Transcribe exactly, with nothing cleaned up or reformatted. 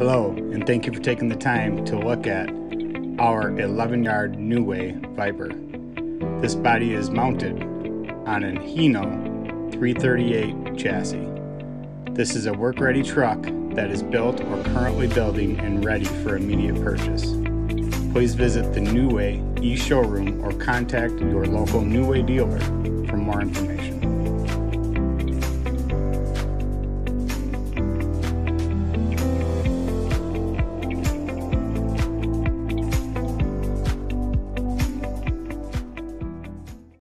Hello, and thank you for taking the time to look at our eleven yard New Way Viper. This body is mounted on an Hino three thirty-eight chassis. This is a work-ready truck that is built or currently building and ready for immediate purchase. Please visit the New Way e-showroom or contact your local New Way dealer for more information.